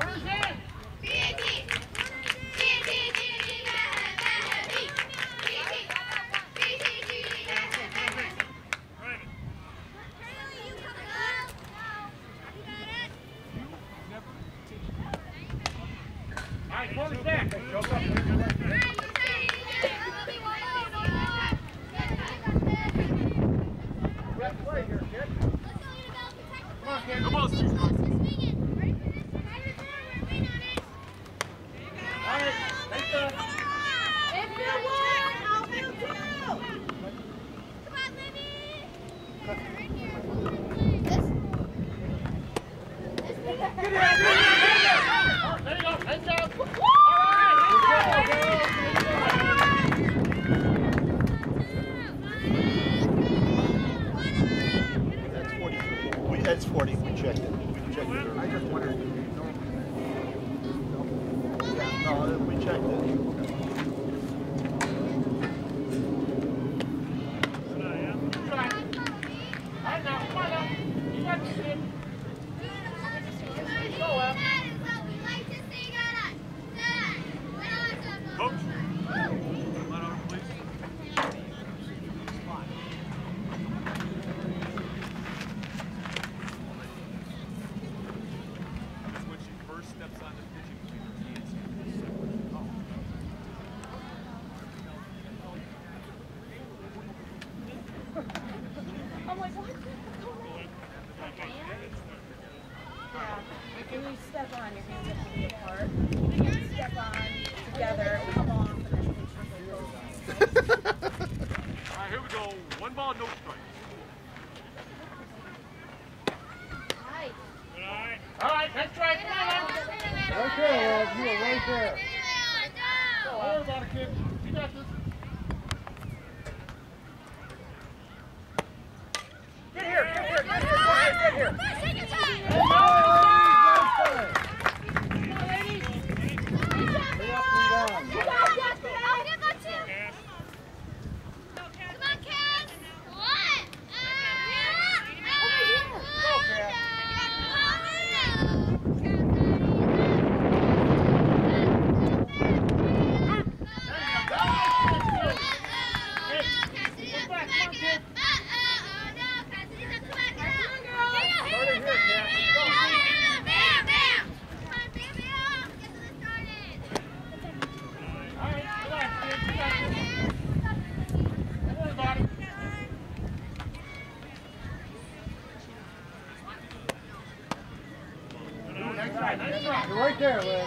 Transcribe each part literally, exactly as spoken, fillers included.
That's forty. We checked it. We checked it. I just wondered. Yeah, no, we checked it. When you step on, your hands have to be apart. You can step on together, come off, and then make sure they go. All right, here we go. One ball, no strike. Nice. All right. All right, next strike. Right there, Rob. You are right there. Don't worry about it, kid. You got this. Get here, get here, get here, get here. Take your time. You're right there, Liz.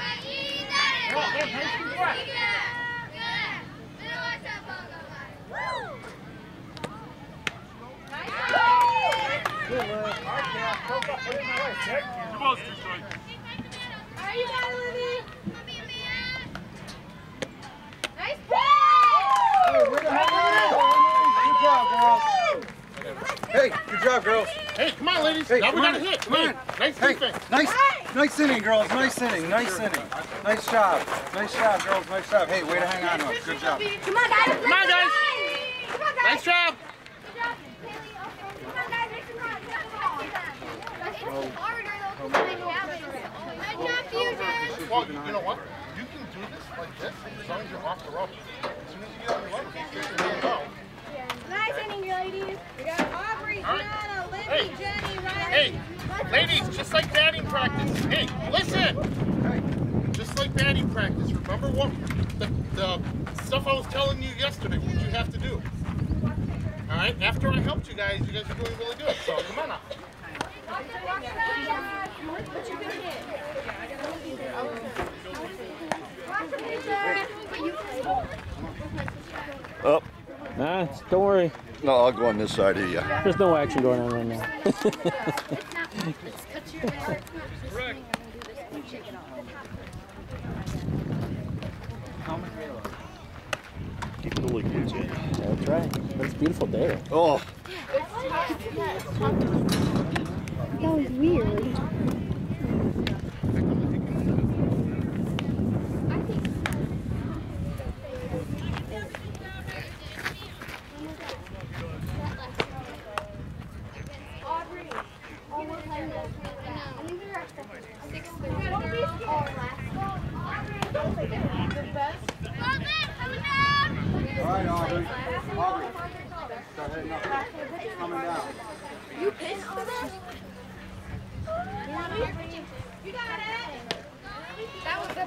Good, Liz. All right, Cal. Put it in my way, Chick. Two balls, two strikes. All right, you got it, Libby. Nice play! Hey, way to help. Good job, girls. Hey, good job, girls. Hey, come on, ladies. Hey, now come we got on, a hit. come Hey, on. nice Hey, defense. nice, nice inning, girls. Nice inning, nice inning. Nice job. Nice job, girls. Nice job. Hey, way to hang on to us. Good job. Come on, guys. Come on, guys. Come on, guys. Nice job. Good job, Haley. Come on, guys. Make some runs. It's harder, though, because I have it. Good job, Fusion. Well, you know what? You can do this like this as long as you're off the rope. As soon as you get on the rope, you get your hands out. Nice inning, ladies. We got Aubrey, All right. Gianna, Libby, Hey. Jenny, Riley. Hey, ladies, just like batting practice. Hey, listen. Just like batting practice. Remember what the, the stuff I was telling you yesterday, what you have to do. All right? After I helped you guys, you guys are doing really good. So come on now. Up. Nah, don't worry. No, I'll go on this side of you. There's no action going on right now. Keep it liquid, Jay. That's right. But it's a beautiful day. Oh. That was weird. Aubrey, almost like this. I think they're at six thirty.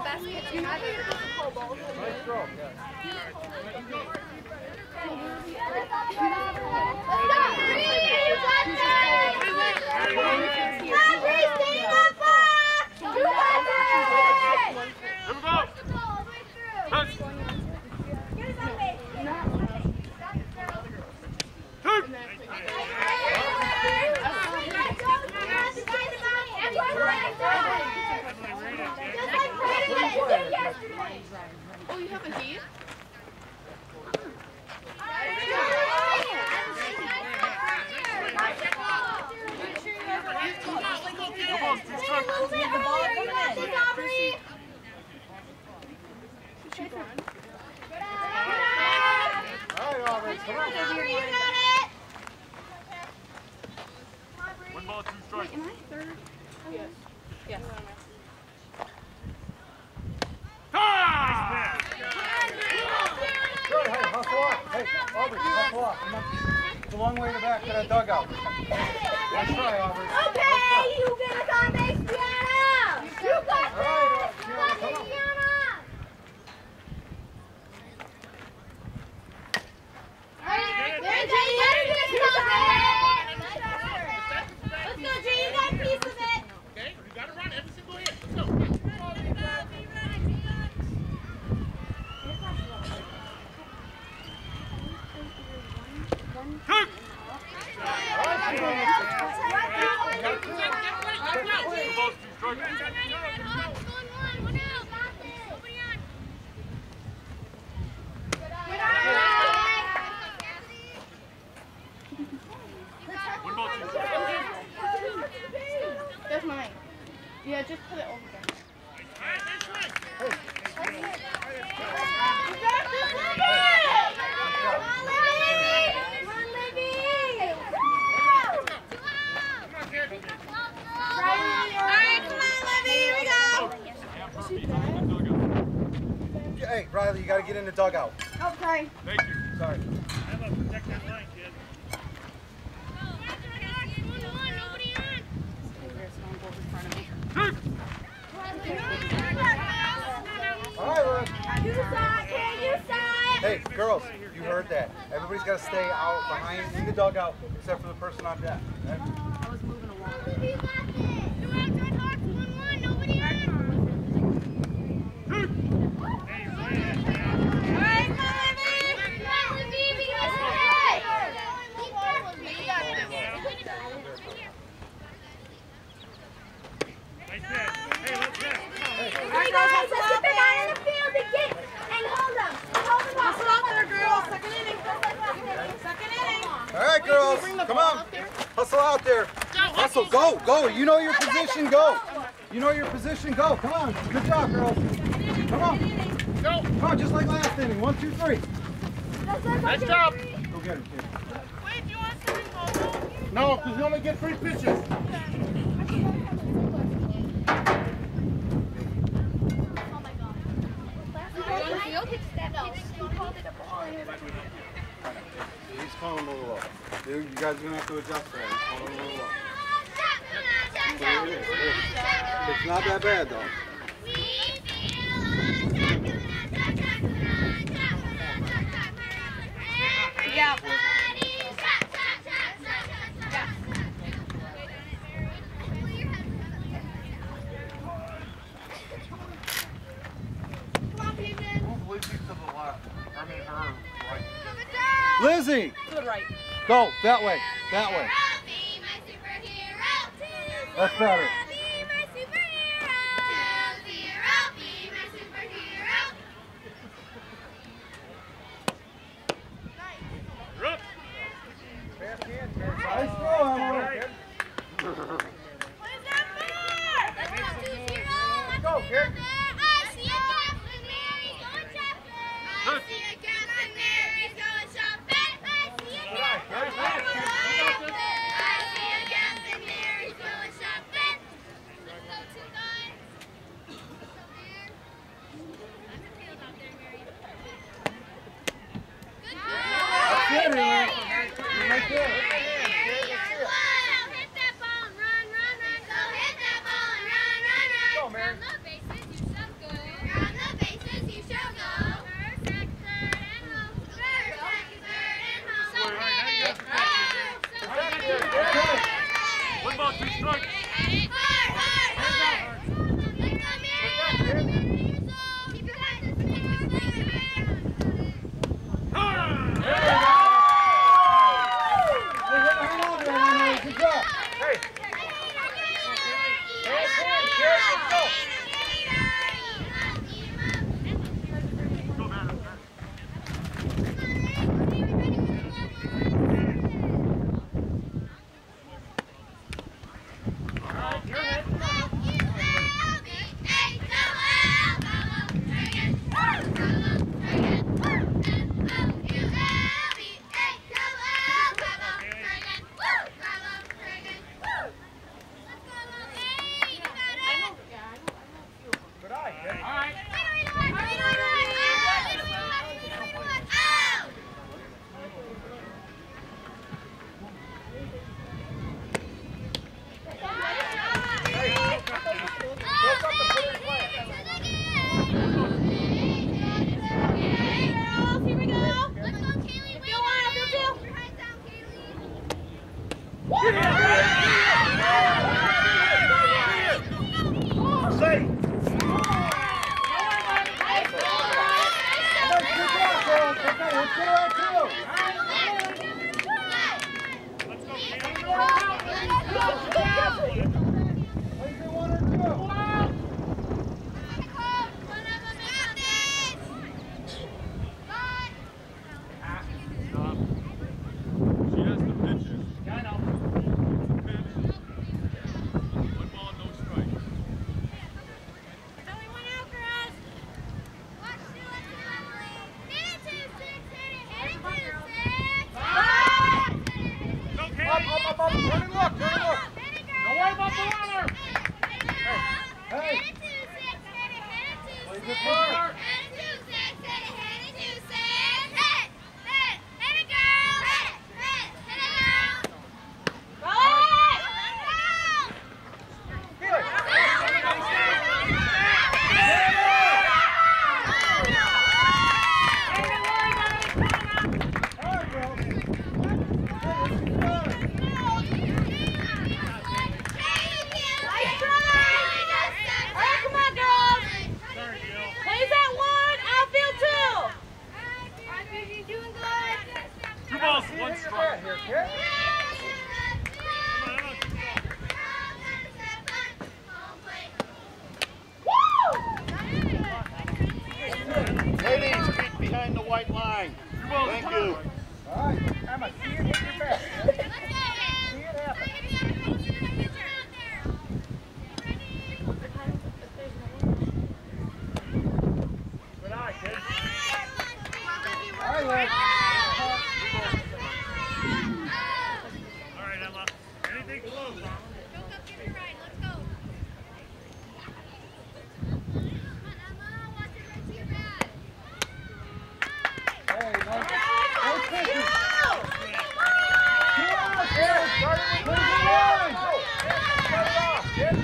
baskets together. Nice throw. Yeah. Oh, you have a heat? One ball, two strikes. Am I third? Yes. Yes. Ah! Good, hey, hustle up. Hey, Aubrey, hustle up. Come on. It's a long way to back to that dugout. Nice try, Aubrey. Okay, you get us on base, Gianna! You got All right, this! Gianna, come on. Gianna! There, Jay, let's get some of it! Let's go, Jay, you got a piece of it! Okay, you gotta run every single hit. Let's go. That's mine. Yeah, just put it over there. Hey, Riley, you got to get in the dugout. Oh, sorry. Thank you. Sorry. Have a protect that line, kid. All right, Liz. You saw it, kid, you saw it! Hey, girls, you heard that. Everybody's got to stay out behind in the dugout, except for the person on deck. Okay? Nice hit. Hey, let's hit. Alright, guys, let's get the guy in the field and get and hold him. Hold him off. Hustle out there, girls. Second inning. Second inning. All right, girls, come on. Hustle out there. Hustle, go, go. You know your position, go. You know your position, go. Come on. Good job, girls. Come on. Go. Come on, just like last inning. One, two, three. Nice job. Go get him, kid. Wait, do you want something? No, because you only get three pitches. He's calling a little low. Dude, you guys are going to have to adjust that. He's calling a little low. There it is. It's not that bad, though. Yeah. Lizzie! To the right. Go, that way, that way. That's better. You're up. Nice throw, Emily. Go, kid. That's it, Emily. You're right there. Go, Mary. Strike. Good job. Hey. Hands, hands, Garrett, let's go. Go, man. Good eye, kid. All right. She has the pitches. Yeah, I know. Pitch. One ball, no strikes. Okay. Up, up, up, up. Turn and look, turn and look. Don't worry about the water. Hey. Play good ball. Two balls, one strike. Here, kid. Ladies, keep behind the white line. Thank you. All right. Emma, see it hit your back. See it happen. Good eye, kid. All right, lad. All right, Emma. Anything close, Mama. Hey, nice. Nice pitches. Two outs, kid. Clear the line. Cut it off, kid.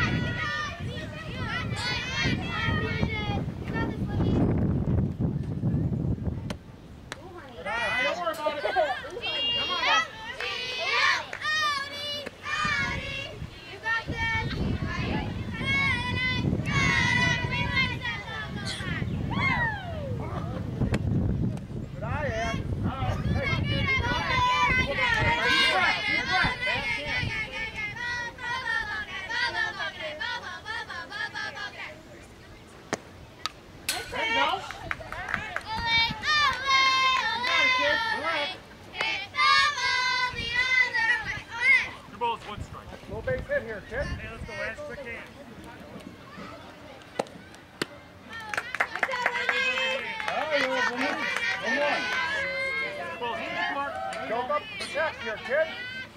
Good eye, kid. Don't worry about it. Come on. Good eye, Ed. Two balls, one strike. Low base hit here, kid. Hey, let's go as quick as. All right, Lord, one more. One more. Two balls, two mark. Choke up, protect here, kid.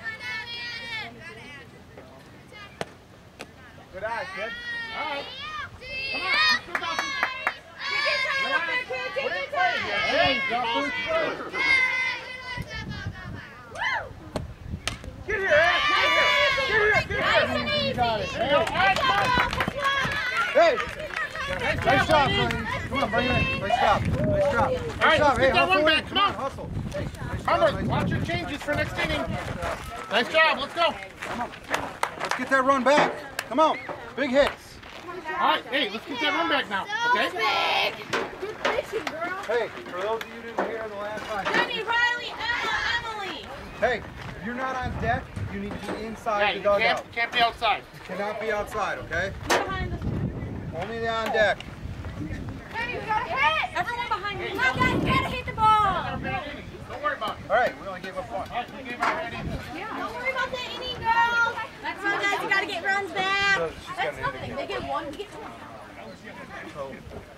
Good eye, kid. All right. Come on, let's go, Dawson. Put it in play here, kid. Hey, got first play. Get here, Ed. Get here. Get here, get here. You got it. Hey, hey. Nice job, buddy. Come on, bring it in. Nice job. Nice job. Nice All right, job. let's Hey, get that hustle one in. back. Come Come on, on. hustle. Hey, nice job. Hunter, Nice watch job. your changes for next inning. Nice job. Let's go. Come on. get that run back. Come on. Big hits. All right, hey, let's get that run back now, okay? Good fishing, girl. Hey, for those of you who didn't hear in the last time. Jenny, Riley, Emma, Emily. Hey, if you're not on deck, you need to be inside Yeah, the you dugout. can't, can't be outside. You cannot be outside, okay? Behind the... Only the on deck. Jenny, we gotta hit. Everyone behind you. Come on, guys, we gotta hit the ball. Don't worry about it. All right, we only gave up one. All right, we gave our head in. Don't worry about that inning, girls. Come on, guys, you gotta get runs back. So she's got That's an nothing. inning. They get one, we get two. So,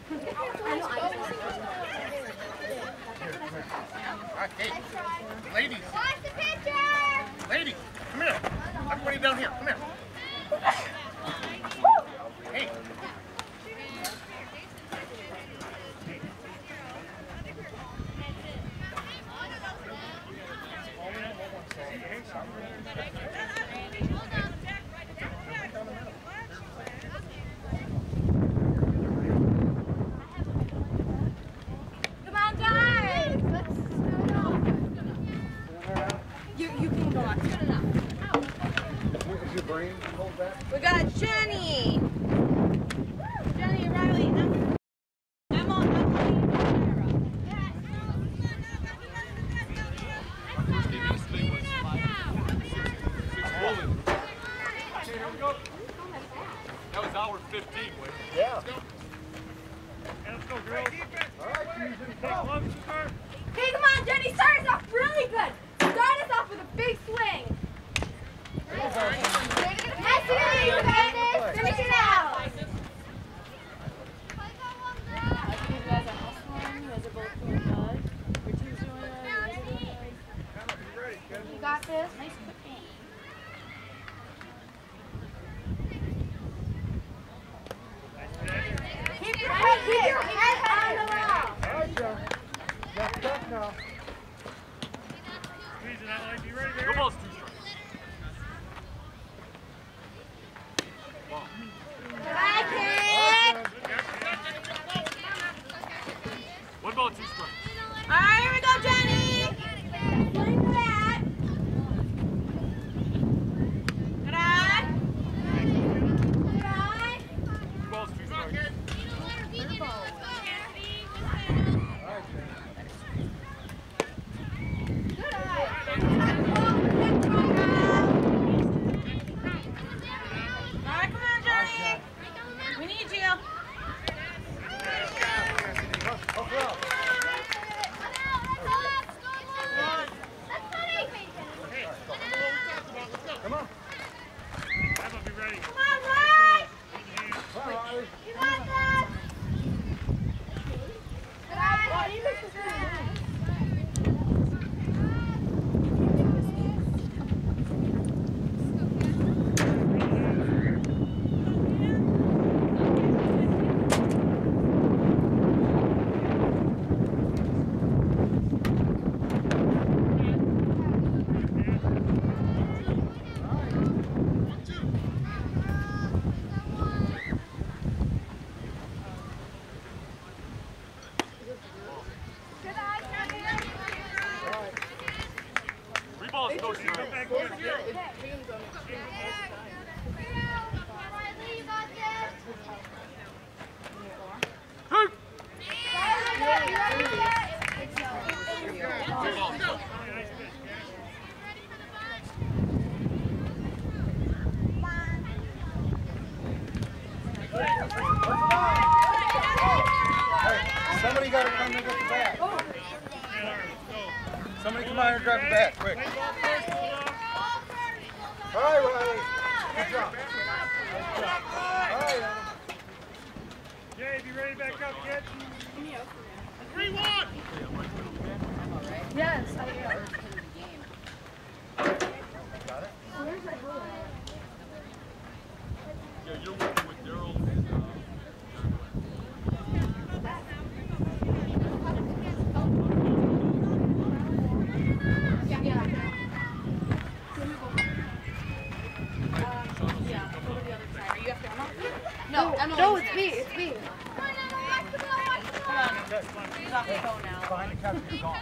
All right, hey, ladies, Watch the pitcher. ladies, come here. Everybody down here, come here. Hey. Come on, guys. Let's You, you can go on. is your brain hold back? We got Jenny. Jenny, Riley, Emma, Emma, Emily, That was hour fifteen, Wade. Yeah. And let's go, girls. All right, Fusion, Take go. one, start. Hey, come on, Jenny. Start us off really good. Start us off with a big swing. Nice swing, Candace. Finish it out. You got this. Nice quick game. Keep your head, keep your head on the ball. All right, John. That's tough now. Squeeze it out, like, be ready, Go ball's two strikes. Bye, kid. One ball, two strikes. All right, here we go, Jenny. Swing the bat. Good eye. Good eye. Two balls, two strikes. Good eye. All right, come on, Jenny. We need you. Come on. Emma, be ready. Come on, Riley. Come on, Riley. You got this. Good eye. Good eye, Candace. Three balls, no strikes. Riley, you got this. Two. Hey, somebody got to come and get the bat. Somebody come out here and grab the bat, quick. All right, Riley. Good job. All right, Ellen. Jay, be ready back up, kid. three one. Yes, I am. Yeah, you're working with Daryl and uh, No, Emily. No, it's me. It's me. He's off the phone now. Behind the catcher, you're gone.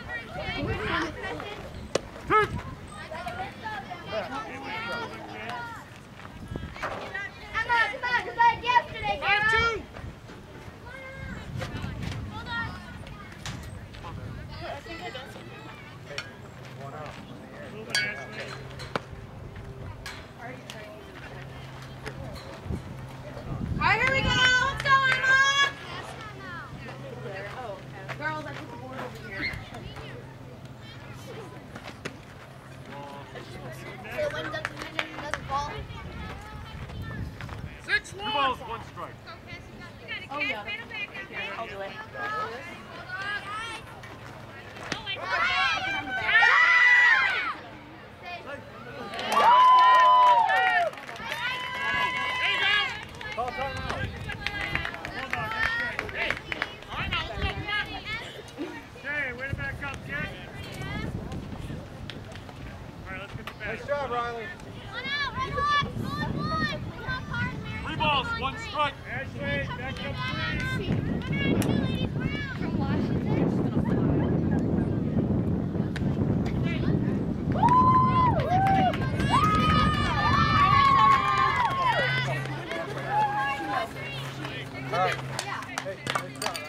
Hey, hey, good job,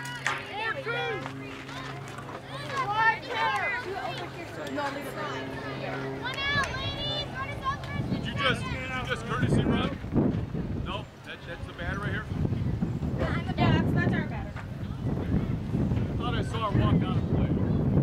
No, leave it there. Did you just, did you just courtesy run? No, that, that's the batter right here. Yeah, that's, that's our batter. I thought I saw her walk down and play.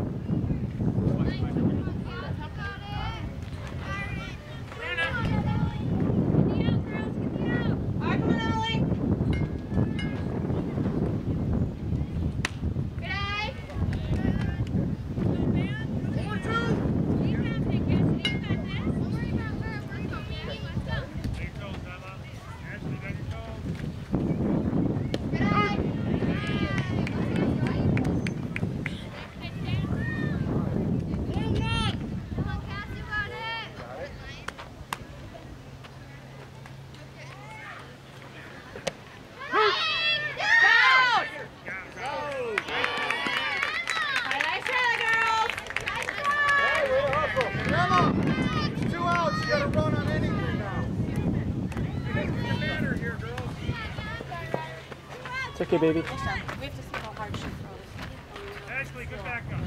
It's okay, baby. We have to see how hard she throws. Ashley, get back up.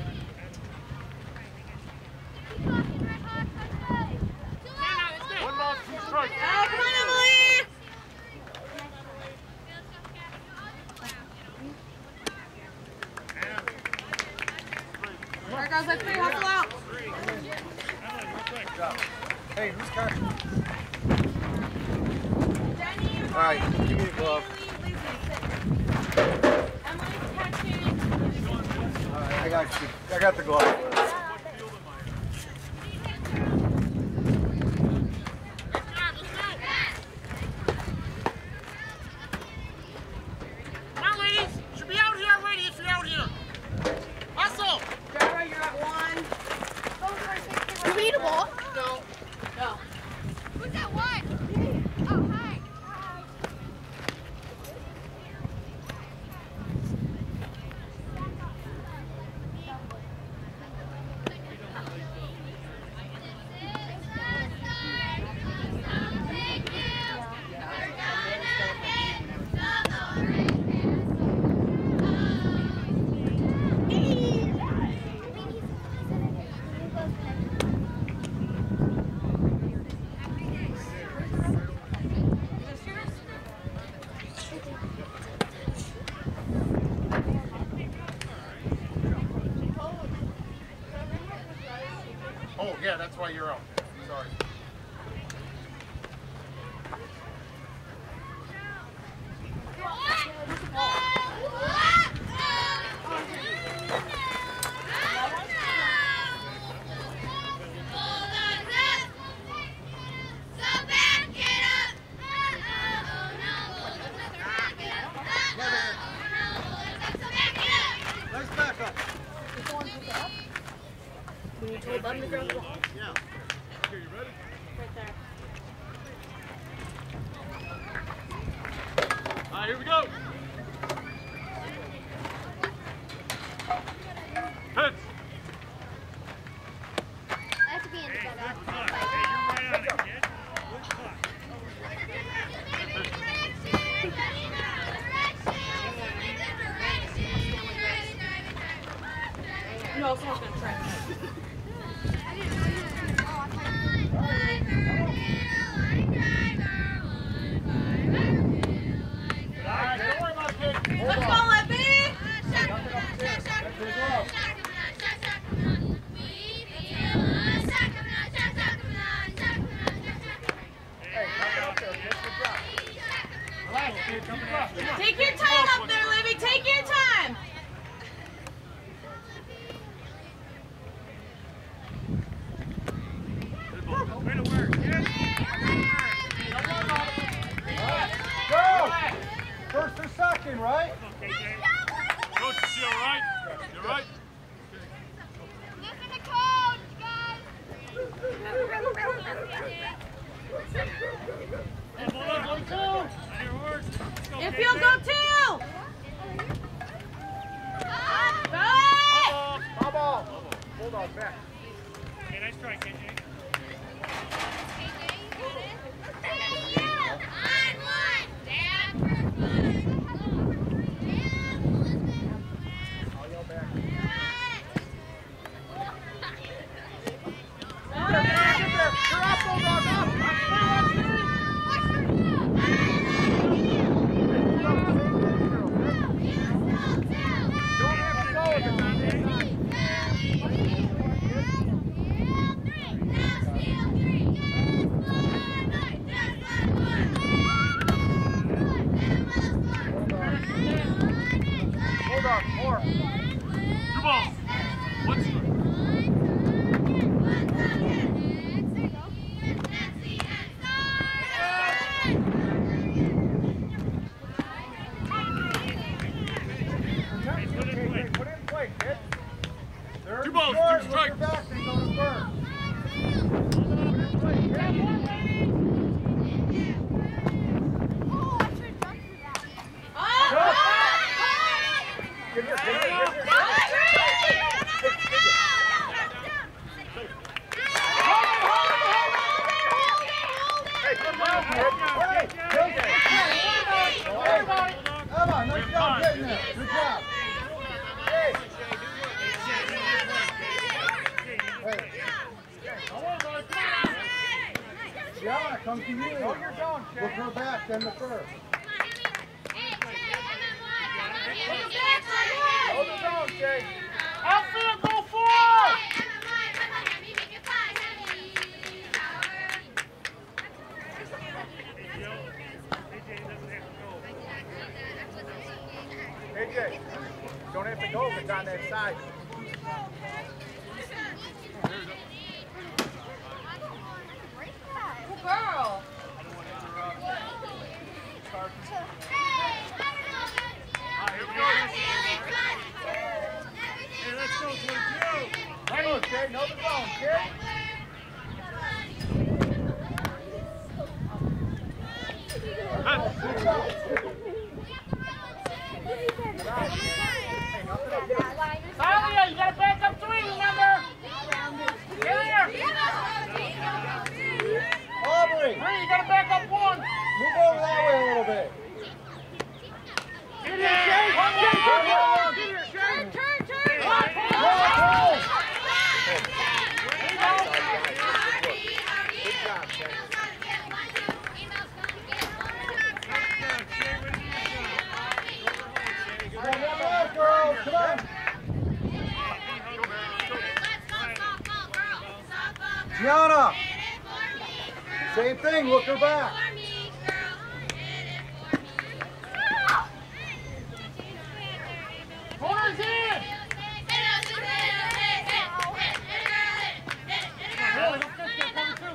One ball, two strikes. Oh, come on, Emily! There goes that three, hustle out. Hey, who's catching? Jenny, All right, give me the glove. Emily's catching. All right, I got you. I got the glove. Come on, ladies. Should be out here already if you're out here. Hustle. Dara, you're at one. You need a ball? No. Go. Who's that one? Oh, hi. Oh, yeah, that's why you're out. Sorry. Let's back up. We told them to grab the ball. Yeah. Okay, you ready? Right there. All right, here we go. Heads. That's being Hey, together. good putt. Hey, you're right on it, kid. Good putt. No, someone's gonna try. All right, don't worry about it, kid. Hold Let's on. go, Libby! Relax, kid. Jump across. Come on. Take your time up there, Libby. Take your time. Way to work, kid. Go! First or second, right? Okay, Jay. Coach, is she all right? You all right? Listen to coach, guys. Hey, hold on, go to two. On your horse. Let's go, If K you'll J. go two. Go it! Foul ball. Hold on, back. Okay, nice try, K J. On one. Dad, first one. Two balls. One strike. Put it in play, kid. Third Two balls, short, two look your strikes. back, then go to first. Put it in play, kid. Give your, give your, give your. Hey, come on, kid. Hey, hey, hey. Come on, nice job getting there. Good job. Hey. Hey. Gianna, come to you. Hold your zone, Shay. Look her back, then the first. Hold the zone, Shay. Outfield, go forward! A J, don't have to go if it's on that side. Girl. Hey, let's go, Blue Joe. Hang on, Shay. Know the zone, kid. Talia, you gotta back up three, remember? Get here! Aubrey, Three, you gotta back up one. move over that way a little bit. Get here, Shay! One, one, one, one. Get here, Shay. Turn, turn. Go, go. Good job, Shay. Come on, one more, girls. Come on. Gianna, same thing. Look her back. Corner's in! Really, don't fix that corner two.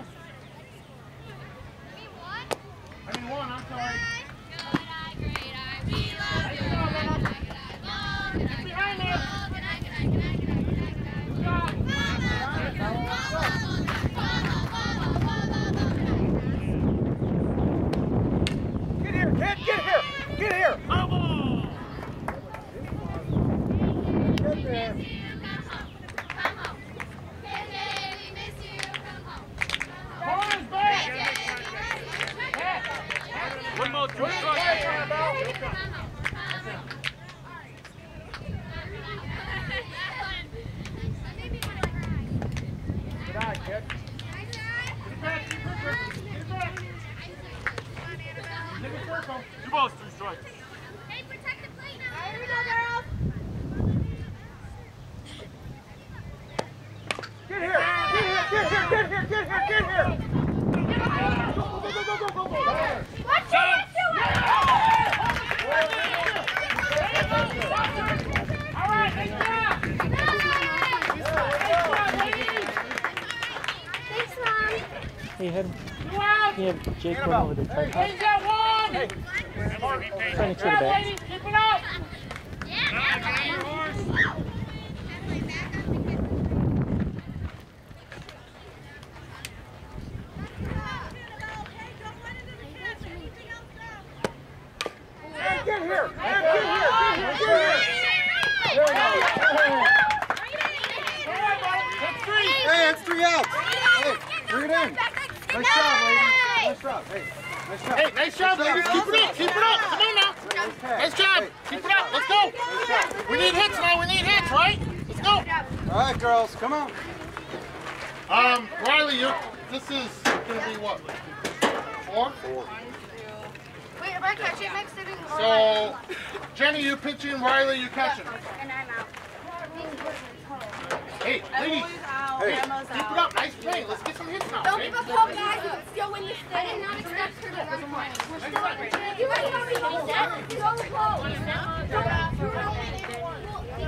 I mean one, I'm sorry. Get behind there. Good job. Get here, kid. Get here. Get here. Come on. Get there. Corner's back. One more, two strikes. Good eye, kid. Get back, get back. Get back. Take a circle. Two balls, two strikes. Hey, protect the plate now. Here we go, girls. Get here. Get here. Get here. Get here. Get here. Get here. Go, go, go, go, go, go, go. Watch it, All right, nice job. Thanks, Mom. Hey, had, Two out. he had Jake run over the tripod. Change that one. Hey. Trying to cheer the Grab, back. ladies, keep it up. Hey, get here. Hey, get here. Get here. Get here. There we go. That's three. Hey, it's three outs. Hey, bring it in. Nice job, ladies. Nice job. Hey, nice job. Hey, nice job, ladies. Keep it up. Keep it up. Come on now. Nice job. Keep it up. Let's go. We need hits now. We need hits, right? Let's go. All right, girls, come on. Um, Riley, you. This is gonna be what? Four. Four. Wait, if I catch it next inning, or So, Jenny, you pitching. Riley, you catching. and I'm out. Hey, ladies, Out. Hey. Emma's keep it out. up. Nice play. Let's get some hits now. Don't Okay? give up hope, guys. You can still win this thing. I did not expect her to run point. We're still at You guys don't even know that. So close. Don't-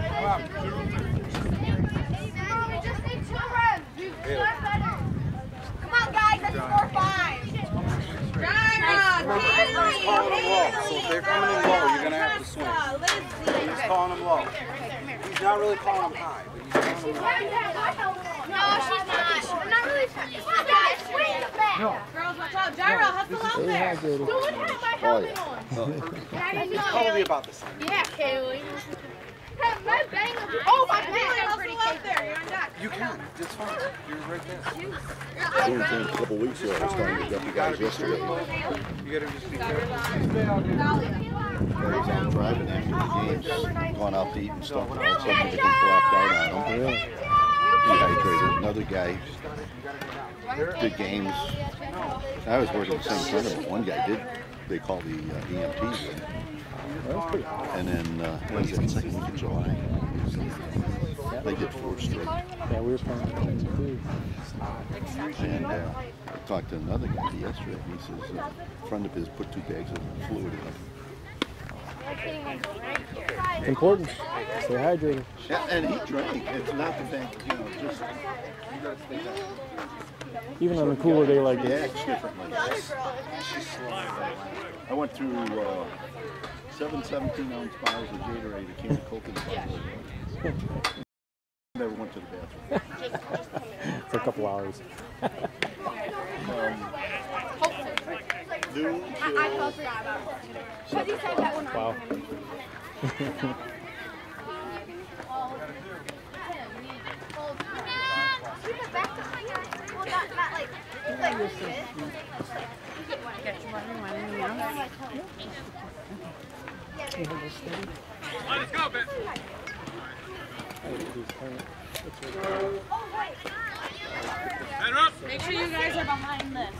remember, he's calling them low. So if they're coming in low, you're going to have to swing. He's calling them low. He's not really calling them high, but he's calling them low. No, she's not. I'm not really trying. She's not swing the bat. No. Girls, watch out. Gyro, hustle out there. Someone had my helmet on. It's probably about the same. Yeah, Kaylee. My bang. Oh, my bang. Hustle out there. You're on deck. You can. It's fine. You're right there. I was saying a couple weeks ago, I was telling the deputy guys yesterday. You gotta just be careful. Stay out there. I was out driving after the games, gone out to eat and stuff, and all of a sudden they get blacked out on them. Dehydrated. Another guy did games. I was working the same tournament. One guy did, they call the uh, E M Ts in. And then, uh, what is it, second week of July? They did four straight. Yeah, we were playing that too. And uh, I talked to another guy yesterday, and he says uh, a friend of his put two bags of fluid in him. It's important. Stay hydrated. Yeah, and he drank. It's not the fact, you know, just, you gotta stay down. Even on a cooler day like He this. acts differently. I went through uh, seven seventeen ounce bottles of Gatorade, a can of Coke, and a bottle of water. Never went to the bathroom. For a couple hours. Um, noon I I forgot about it. Because he said that one. Wow. Let's go, Ben. Better up. Make sure you guys are behind this.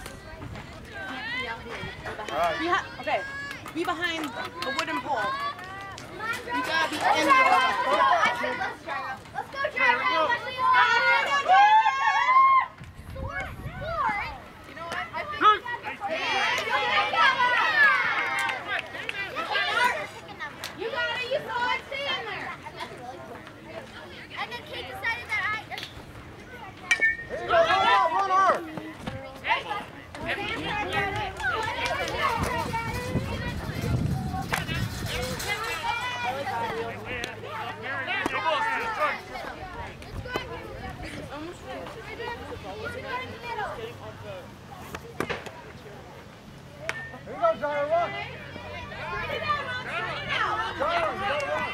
Behi okay, be behind a wooden pole. You gotta be in the Let's go, Trevor. You know what? I think you got it. You saw it. Stay in there. And then Kate decided that I. Here you go. Run out. Run hard. Here you go, Gyro. Run. Gyro, you gotta run.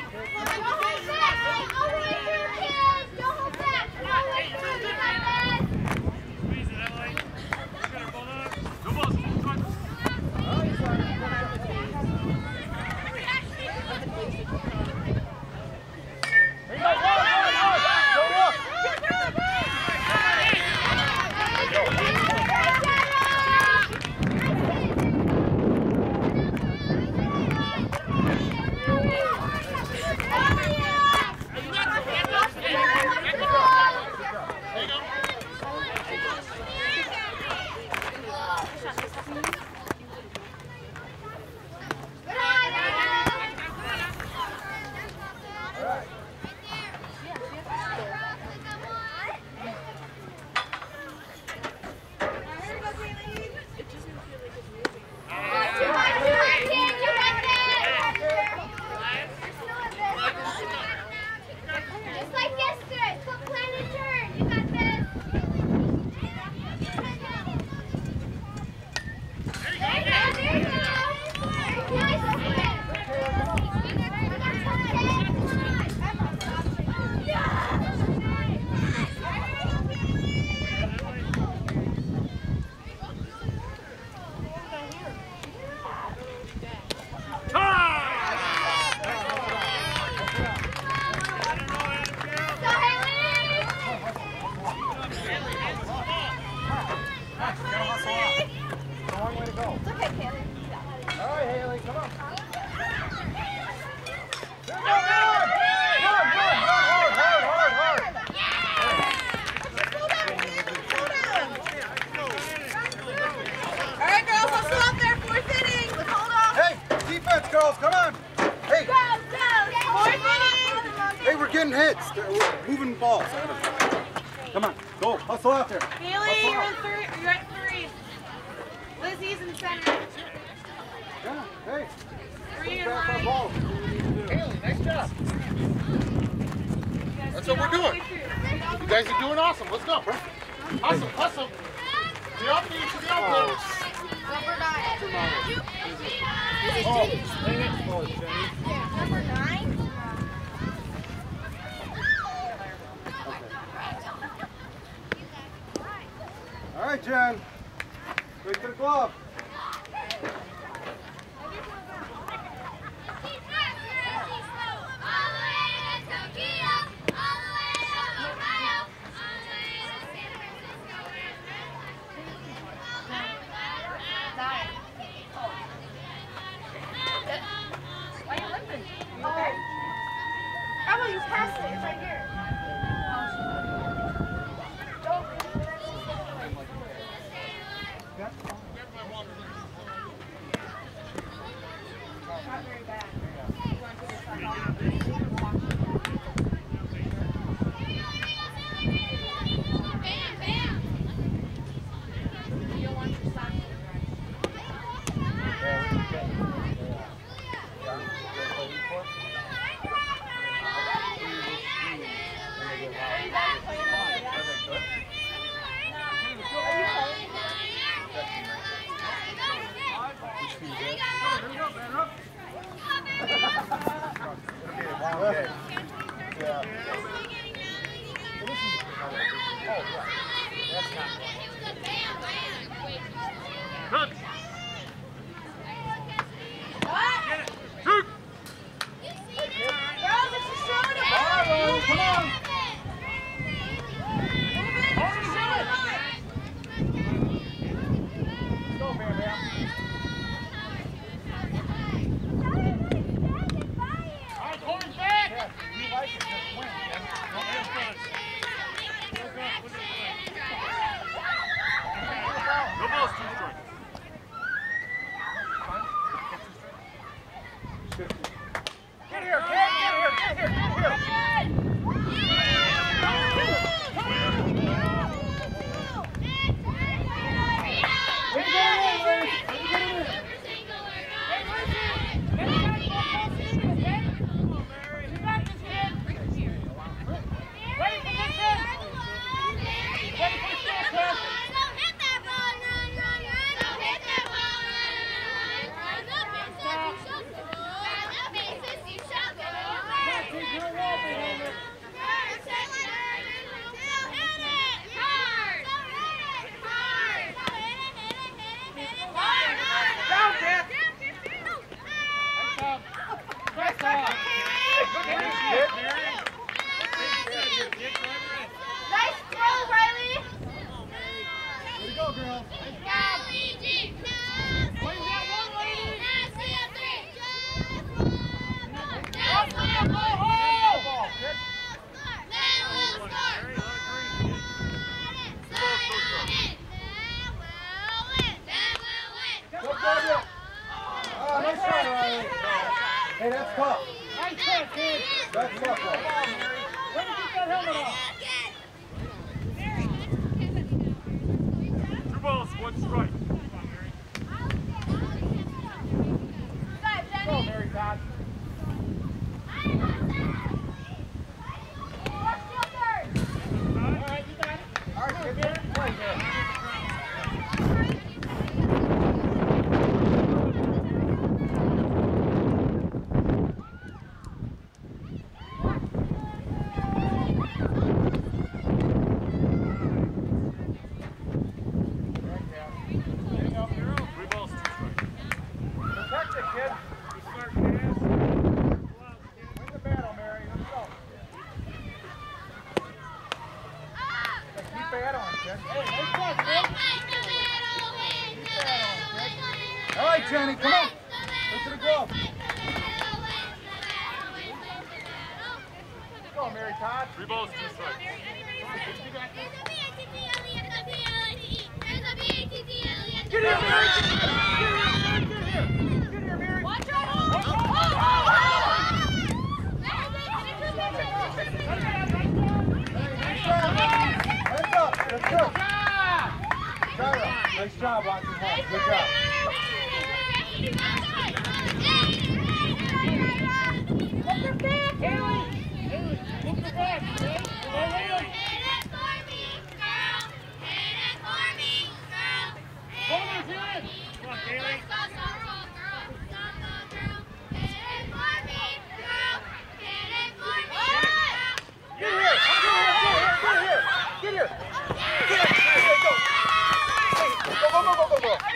Girls, come on! Hey! Hey, we're getting hits. We're moving balls. Come on, go. Hustle out there. Haley, you're in three. You're at three. Lizzie's in center. Yeah, hey. Three and Back right. that ball. Haley, nice job. That's what we're doing. You guys are doing awesome. Let's go. Hustle, hustle. The up needs to be out there. Number nine. Oh, dang it. Oh, Jenny. Number nine? All right, Jen. Wait to the glove. Why are you limping? Oh. Emma, you passed it. It's right here. Not very bad. You want to put your sock on? Bam, bam. You don't want your sock to Okay. Yeah. Good. Come on. No balls, two strikes. Get here, get here, get here, get here. Nice throw, Riley. Way to go, girl. Oh, nice try, Riley. Hey, that's tough. Nice try, kid. That's tough, though. Let me get that helmet off. Two balls, one strike. Go, Mary Todd. All right, you got it. All right, get there. Play here. Three balls, two strikes. Protect it, kid. Start gas. Win the battle, Mary. Let's go. Keep battling, kid. Hey, nice try, kid. All right, Jenny, come on. Go to the glove. Go, Mary Todd. Three balls, two strikes. Get here, Mary. Get here, Mary. Get here. Get here, Mary. Watch out! Heads up. That's good. Tyra, nice job watching home. Good job. here. Here, here, go. Go, go, go, go, go, go.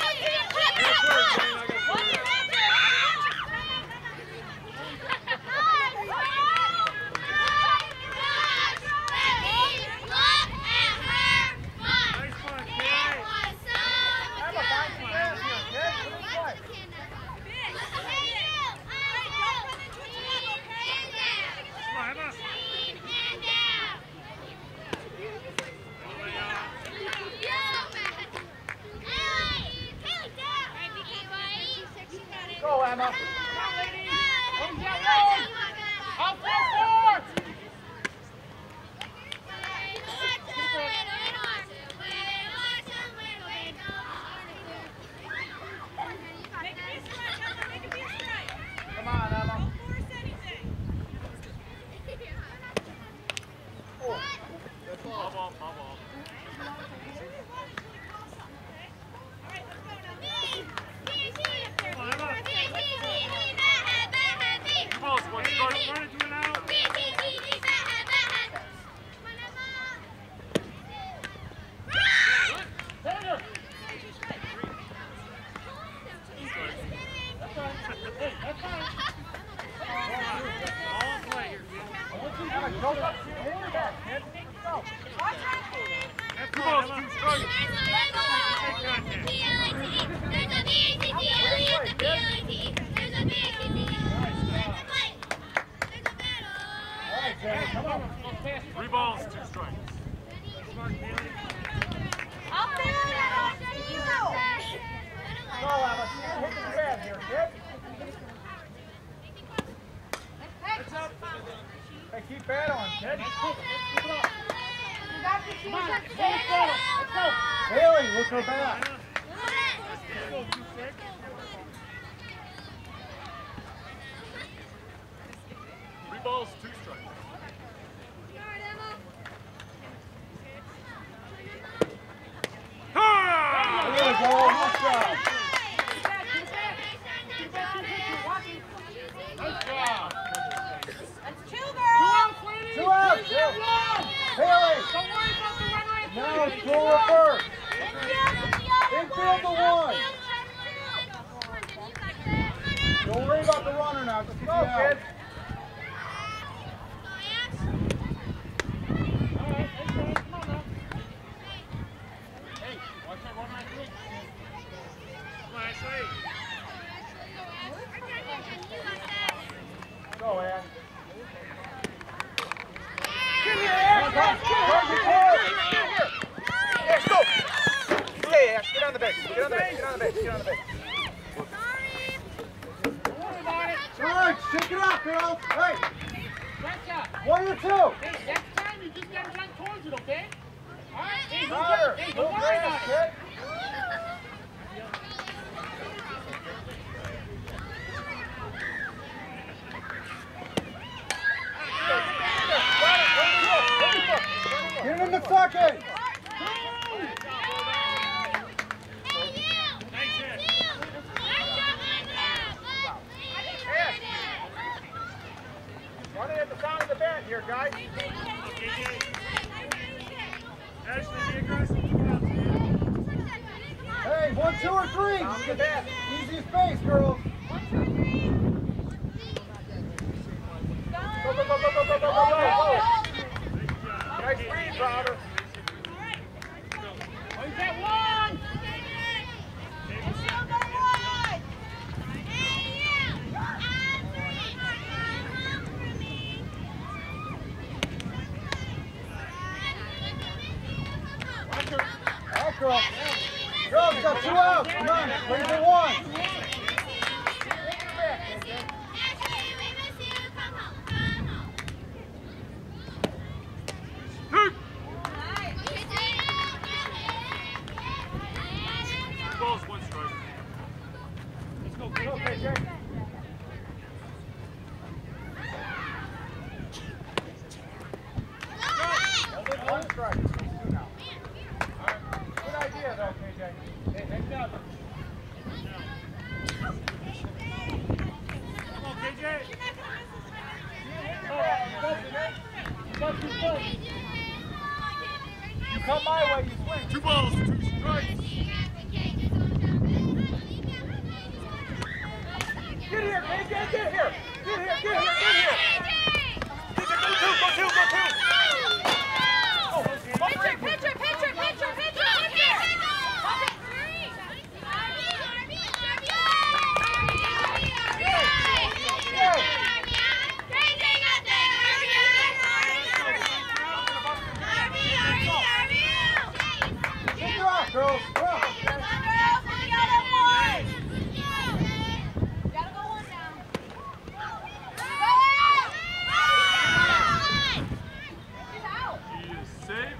Go, Emma. Up forward! Come on, Emma. Oh, that's Ball, ball, ball, ball. Balls, one strike, run into an out. All play here, Emma, go up to the quarterback, kid. Go. two balls, two strikes. Take contact. All right, Jay, come on. Three balls, two strikes. Smart, Bailey. Go, Emma. Hit the grab here, kid. Hey, keep battling, kid. Haley, look her back. Three balls, two strikes. There you go, nice job. Nice job. That's two, girls. Two out, two. Haley. Don't worry about the run right Now it's pull her first. Infield the one. Don't worry about the runner now. Just get Go, you out. kid. All right, come on now. Hey, watch that one right quick. Come on, Ashley. Go, Ann. Give me your ass. Come, come, come, come. Ash, go. Stay, Ash. Get on the base. Get on the base. Get on the base. Get on the base. Don't worry about it. Charge. Shake it off, girls. Hey, Gotcha. one or two. Hey, next time you just gotta run towards it, okay? All right? Hey, don't Louder. worry, hey, Go don't worry grass, about it. kid. Get him in the second. Running at the sound of the bat here, guys. Ashley, be aggressive. Hey, one, two, or three. Just get that easiest base, girls. Go, go, go, go, go, go, go, go, go. Nice read, Robert. Oh, you got one. All right, girls. Girls, got two outs. Come on, ready for one. Two balls, one strike. Let's go, go, K J. One strike. Two now. All right. Good idea, though, K J. Hey, next up. Come on, K J. Oh, that's it, eh? That's his foot. balls, two strikes. Get here, man, get, get here. Get here, get here, get here. Go two, go two, go two. Pitcher, pitcher, pitcher, pitcher, pitcher, pitcher. Girls, come on. He is safe.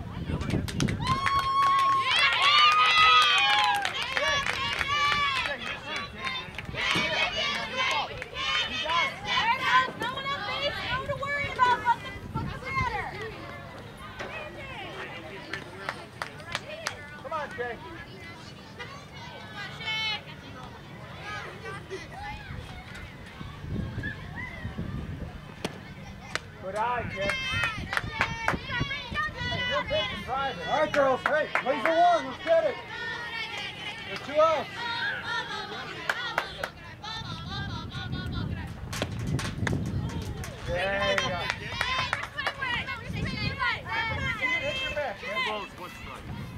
Come on, Jay. Good eye, Jay. All right, girls. Hey, laser one. Let's get it. There's two outs. There you go. Hit your back, Two man. balls, one strike.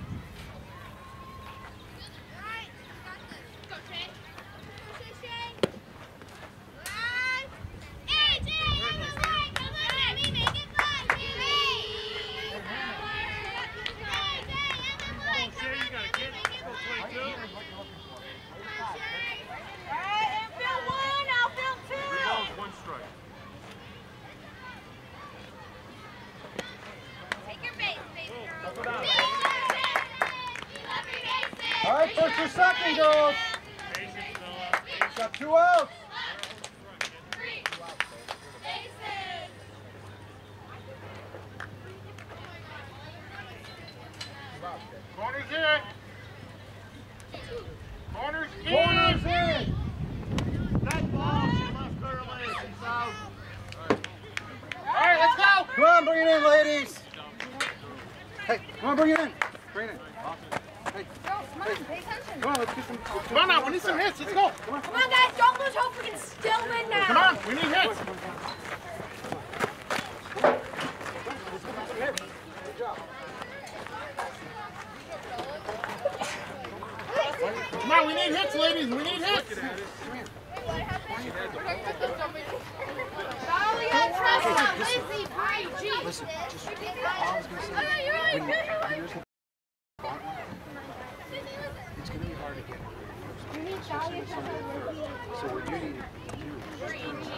All right, first or second, girls. Got two outs. Corner's in. Corner's in. Corner's in. That ball, she left early. She's out. All right, let's go. Come on, bring it in, ladies. Hey, come on, bring it in. Bring it in. Hey, hey. Come on, let's get some. Come on now, we need some hits. Let's go. Come on, guys, don't lose hope. We can still win now. Come on, we need hits. Good job. Come on, we need hits, ladies. We need hits. Listen, just all I was going to say, when, when there's a it's going to be hard to get so what you need to do is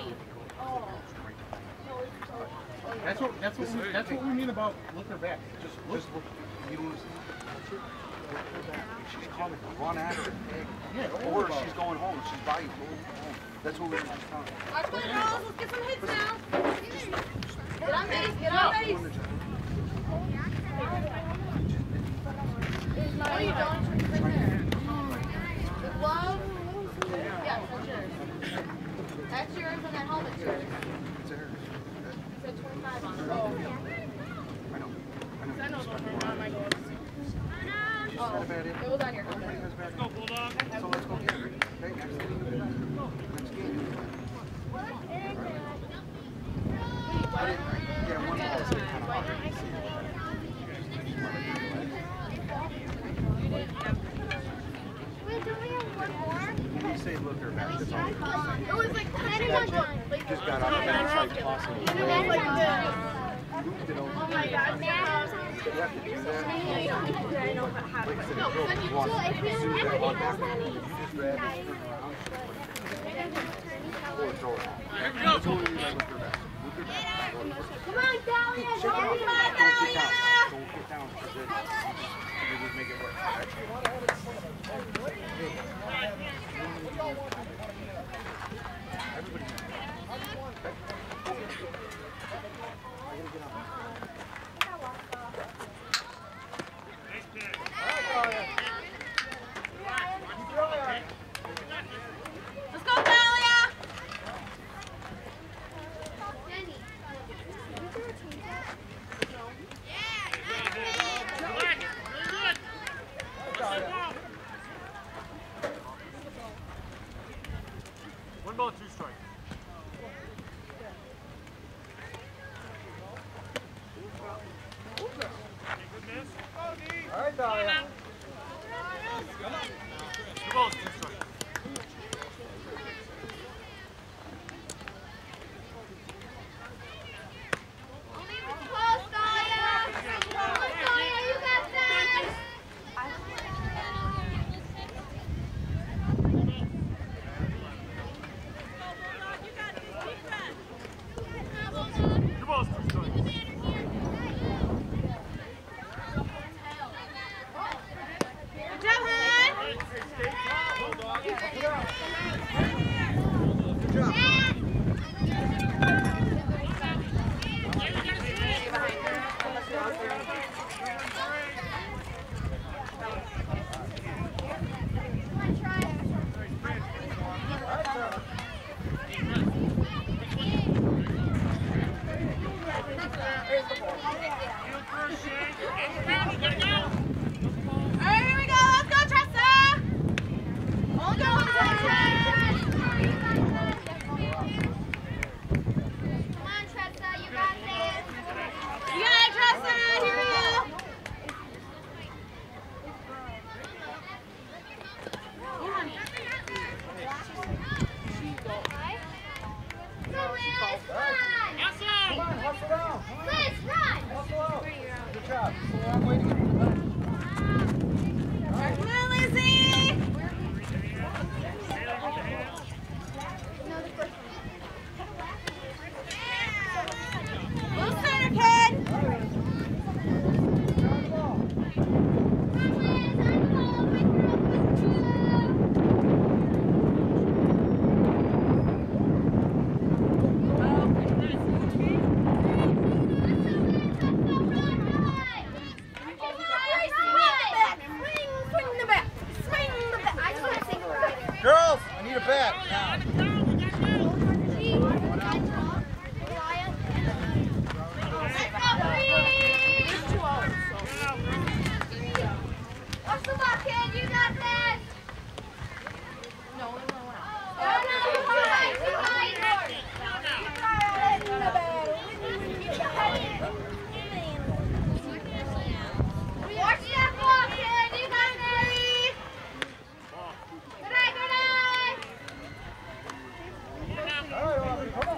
That's what that's what we, that's what we mean about look her back. Just look. just look, you don't look her back. She's coming, run at her. Yeah, Or she's going home, she's by you, go home. That's what we're just telling you. Let's get some hits now. Get on base, get on base. What are you doing? Right there. The glove? Yeah, that's yours. That's yours and that helmet's yours. It's hers. It said twenty-five on it. I know. I know. I know those are not my goals. She's not a bad hit. It was on your helmet. Nobody has bad hit. Go, Bulldog. So let's go get her. Okay, next game. Next game. I didn't, yeah, one ball is kind of hard. Wait, do we have one more? When you say look her back, that's all. It was like ten one. You just got up and tried tossing it away. Moved it over. Oh my God, man. You have to do that. I know how to. Like I said, the girl just wants to do that on that one. You just grab it, turn around, or throw it. That's what we mean by look her back. Look her back. Come on, Dahlia. Shake it off. Come on, Don't get Dahlia. down. Don't get down because then you just make it work. Everybody. Let's go, Dahlia. down. Liz, run! Hustle out. Good job. It's a long way to get to the bench. Come on, Lizzie! Move center, kid! Girls, I need a bat now. Watch the ball, kid. You got this. No, no, no. No, no, too high, too high. Watch that ball, kid. You got this. Good night, good night. All right, Aubrey, come on.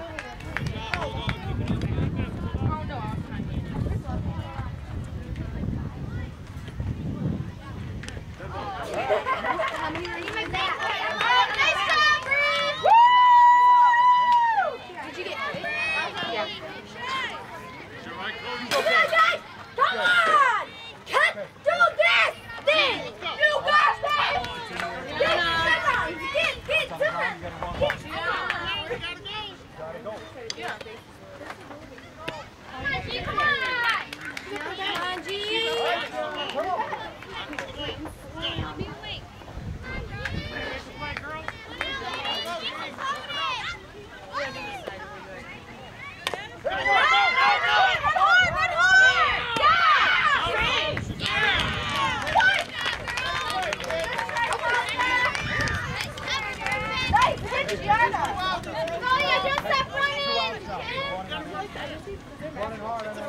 Running hard on that.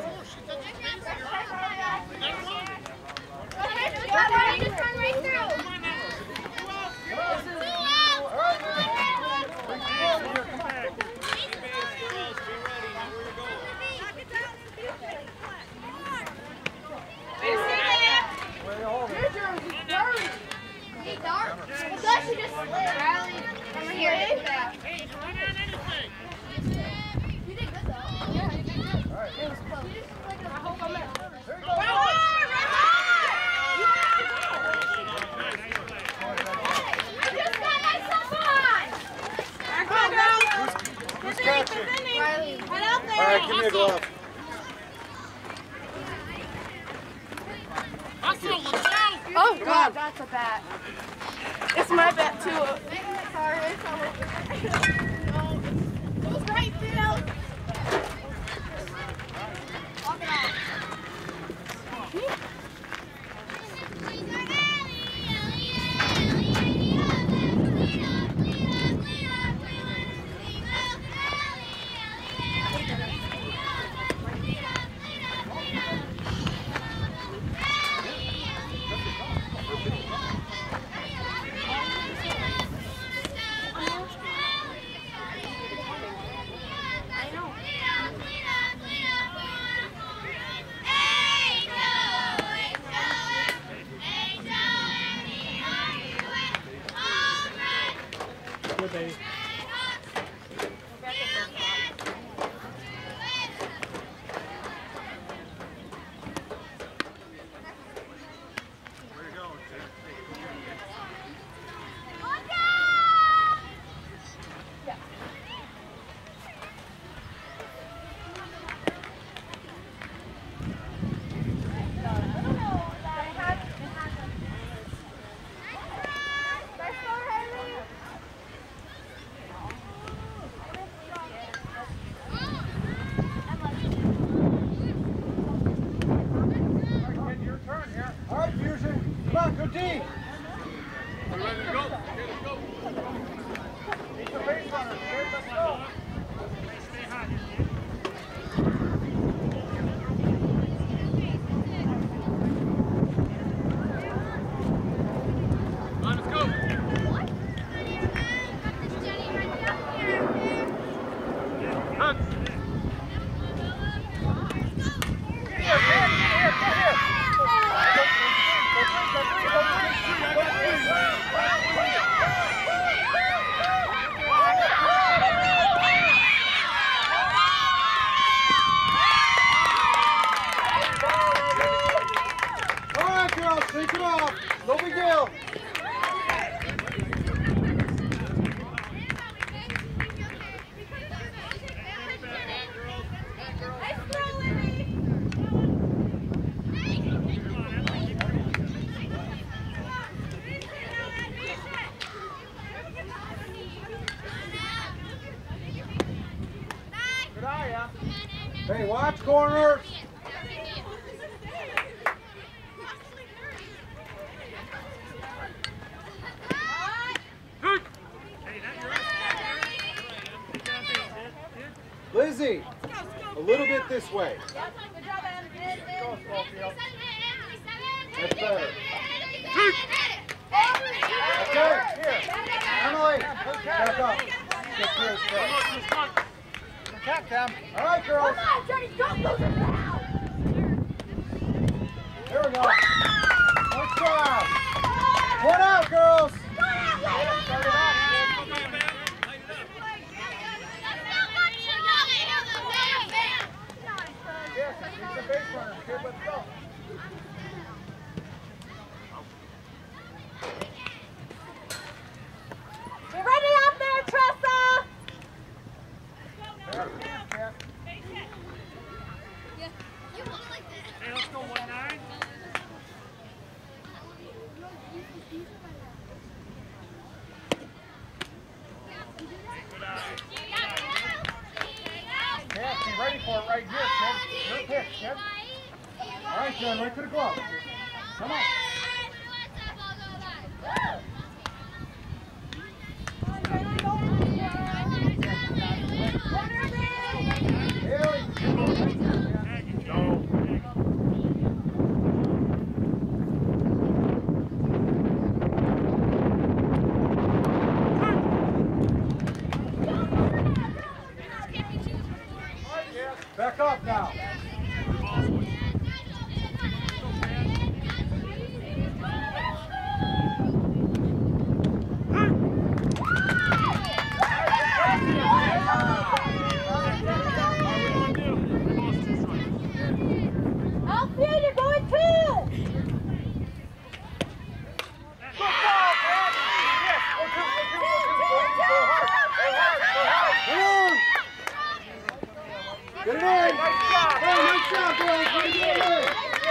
Just run right through. All right, give me a glove. Oh God, that's a bat. It's my bat too. Sorry, it was right, Phil. Walk it off. Hey, watch corners. Lizzie, a little bit this way. That's better. Okay, here. Emily, back up. Get yours first. Protect them. All right, girls. Come on, Johnny, don't lose it now. There we go. Nice job. One out, girls. One out, ladies. Start it up. Yes, he's the base runner. Kid, let's go. Get ready up there, Tressa. There, yeah. Hey, let's go one nine. Yeah, be ready for it right here, kid. Your pitch, kid. All right, Jen, right to the glove. Come on. Back up now. Outfield, you're going two. Get it in! Nice job! Hey, nice job, girls! Way to get it in!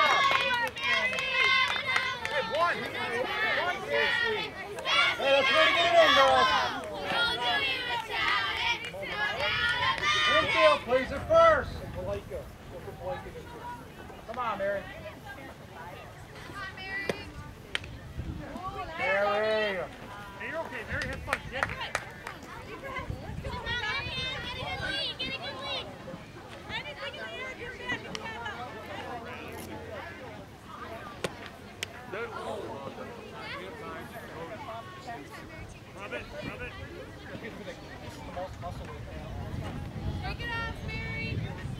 Hey, one! Hey, that's way to get it in, girls! Infield, please, at first! Come on, Mary. Mary! Hey, you're okay, Mary. Have fun. Yeah. Rub it, rub it. Take it off, Mary.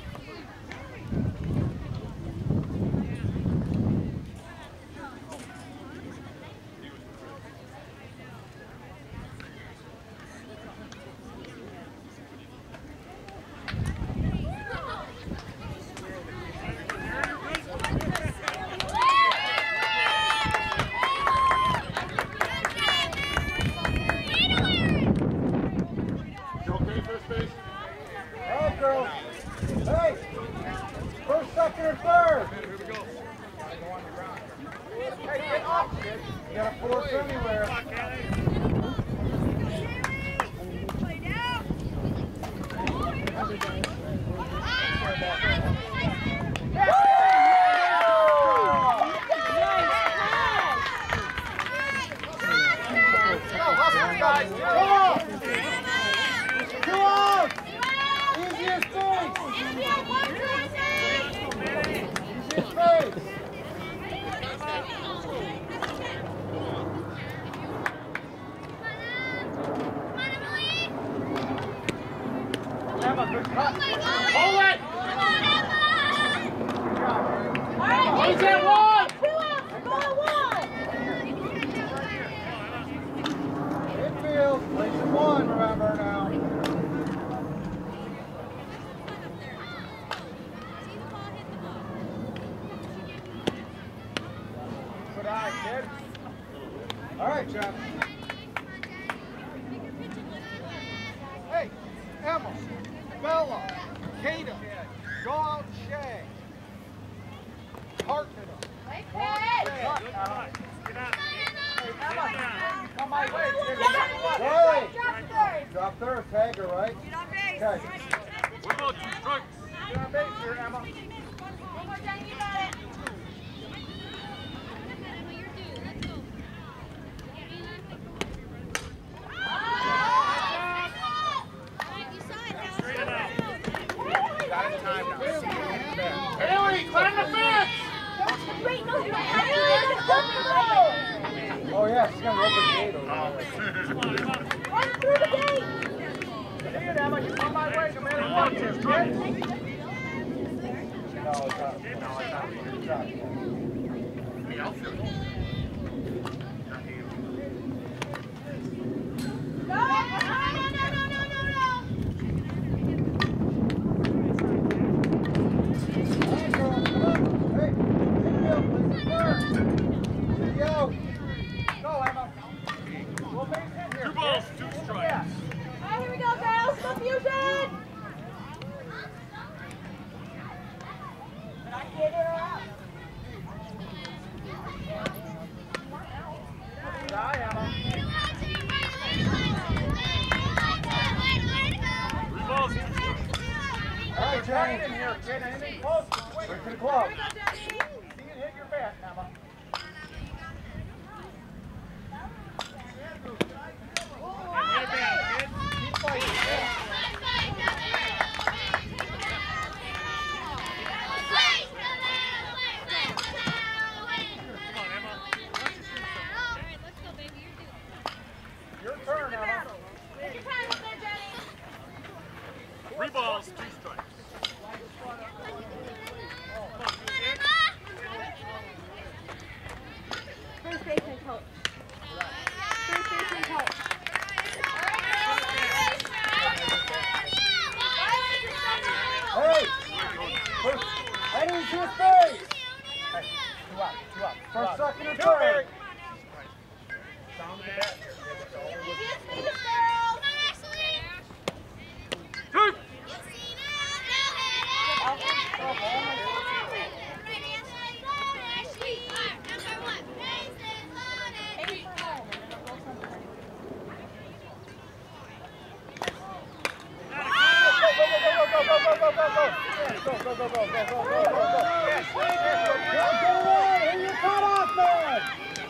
You got a force anywhere. All right, John. Hey, Emma, Bella, Kata, go out and shag. Hartman. Hey, Get out. Hey, Emma, come my way. Drop Hey, drop third, tag her, right? Get on base. Okay. What about you? One more, Jenny, you got it. Haley, climb the fence! Wait, no, you're Oh yeah, she's gonna open the gate over there. run through the gate. See you, Emma. You're on my way no matter what, kid. No, it's not. No, it's not. It's not. The outfield. No, no, no, no, no, no, no. Hey, infield, please. First. City out. Go, Emma. We'll base hit here. Two balls, two strikes. All right, here we go, girls. Confusion. Get her out. Die, Emma. Three balls, two strikes. All right, Jenny. In here, kid. Anything close? Right to the glove. See it hit your bat, Emma. Keep fighting, kid. Your turn, Emma. Take your time with it, Jenny. Three balls, two strikes. First baseman coach. First baseman coach. Hey! First, heading to his face! Hey, two up, two up. First, second, and third. Sound of the bat here. Two! Go, go, go, go, go, go, go, go, go, go, go, go. Yes, yes, yes, get away! Hit your cut off, man!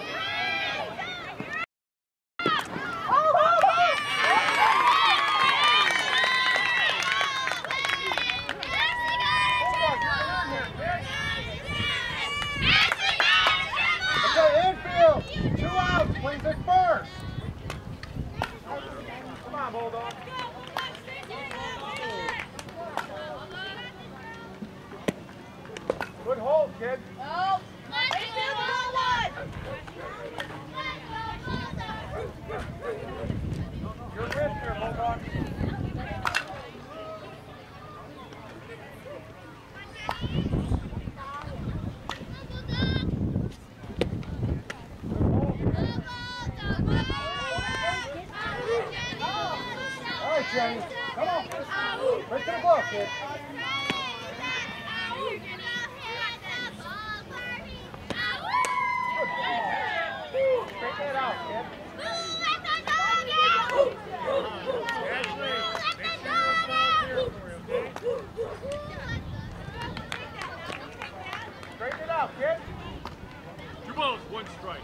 Okay, infield! Two outs, plays it first! Come on, Bulldog. Good hold, kid. Oh, infield, ball one. You're with here, Bulldog. All right, Jenny. Come on. Right to the glove, kid. Straighten it out, kid. Straighten it out, kid. Two balls, one strike.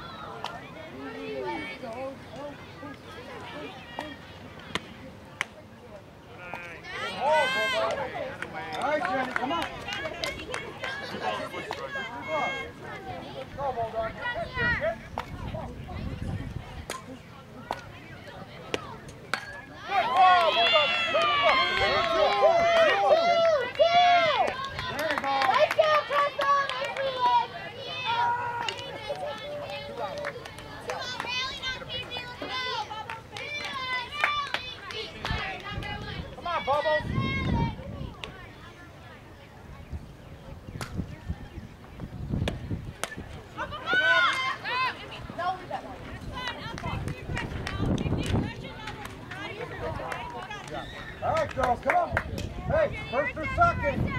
Hold, Bulldog. All right, Jenny, come on. Two balls, one strike. Go, Bulldog. Catch here, kid. Good ball, Bulldog. Turn it up. There you go. Let's go, Preston. Come on, Bubbles. All right, girls, come on. Hey, first or second?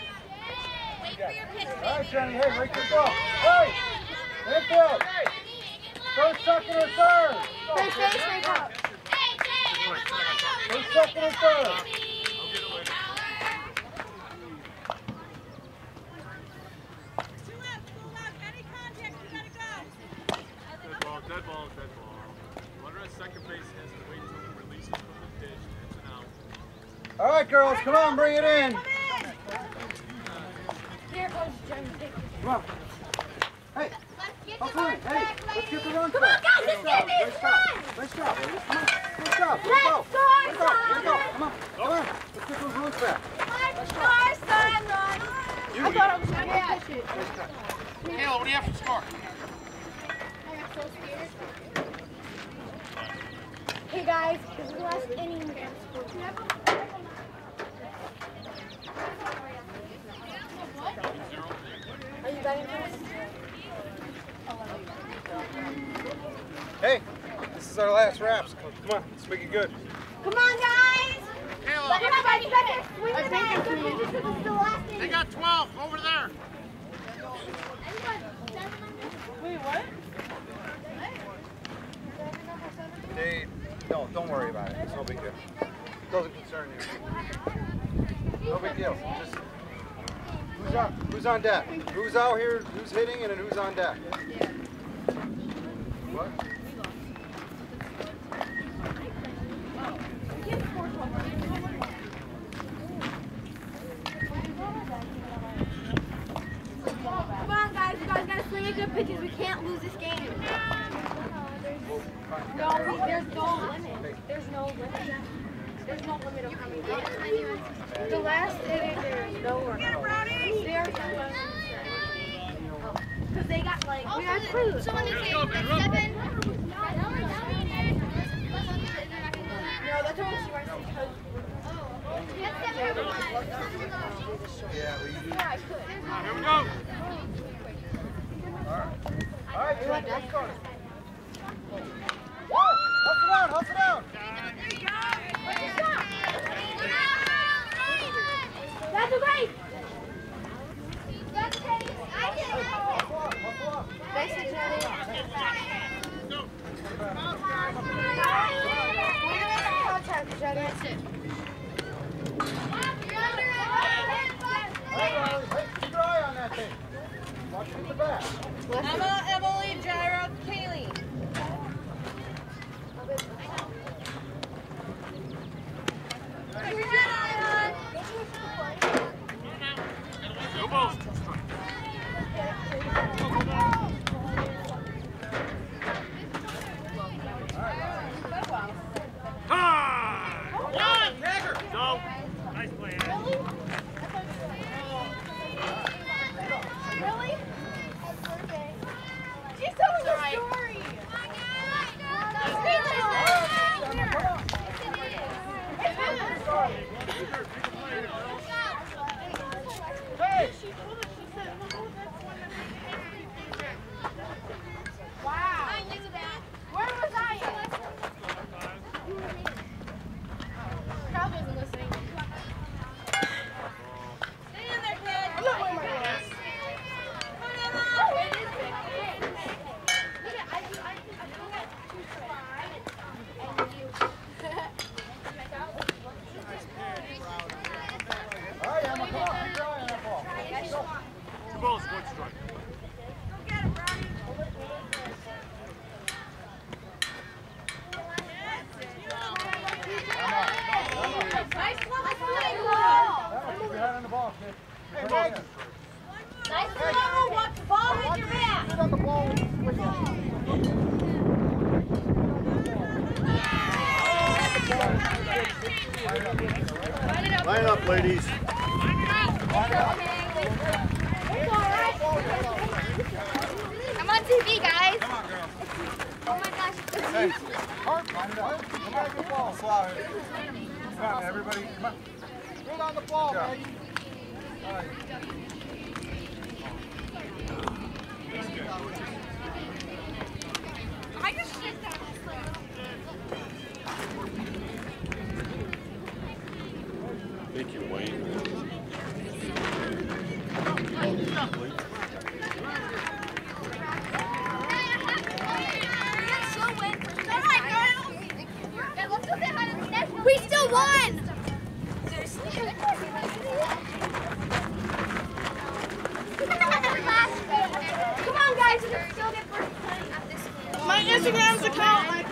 All right, Jenny, hey, right to go. Hey, infield. First, second, or third? First base, right up. First, second, or third? Dead ball, dead ball, dead ball. Runner at second base has to wait until he releases from the pitch. It's an out. All right, girls, come on, bring it in. Here goes Jim. Come on. Hey, hustle in. Hey, let's get the run. Come on, guys, let's get this Nice run. Nice job. Come on. Nice job. Let's go. Let's go, Let's go. Let's go. son. Come on. Come on. Let's get those runs back. Score, son, run. I thought I was going to push it. Kayla, what do you have to score? Hey guys, this is the last inning. Are you betting for us? Hey, this is our last wraps. Come on, let's make it good. Come on, guys! Kayla, Let everybody get their swing the bat. This is the last they inning. got twelve over there. Wait, what? They, no, don't worry about it. It's no big deal. Doesn't concern you. No big deal. Just who's on, who's on deck? Who's out here? Who's hitting, and then who's on deck? What? Come on, guys. You guys gotta swing at good pitches. We can't lose this game. No, we, there's no limit. There's no limit. There's no limit of how many games. The last inning, there's no limit. There's no limit. Because they got like, we got two. So when they say seven, No, that's what she wants to because. Yeah, we. Yeah, I could. Here we go. All right, you want that started. Hustle down, hustle down. That's a race. That's a race. I did it. Hustle up, hustle up. Nice to Jenny. Contact, Jenny. That's it. All right, Riley, hey, keep your eye on that thing. Watch it at the back. Emma, Emily, Gyra, Kaylee. No balls. One! Go. Nice play, Ann. Really? She's telling the story. Hey! Wow. Where was I at? Probably wasn't listening. Stay in there, kid. I'm not wearing my glasses. Oh, it is big. Look at, I do, I, I feel like two five and you. All right, Emma, come on, keep your eye on that ball. Two balls, one strike. Go get it, Brownie. Nice little swing, ball. Emma, keep your hand on the ball, kid. Hey, Nice Megan. little walk the ball with your back. Sit on the ball with your swing. Line up, ladies. I'm on T V, guys. Come on, girl. Oh my gosh. Hey, Hart, line it up. Come on, good ball. Slow it. Come on, everybody. Come on. Get on the ball, man. All right. I just shit down Thank you, Wayne. this Instagram's account.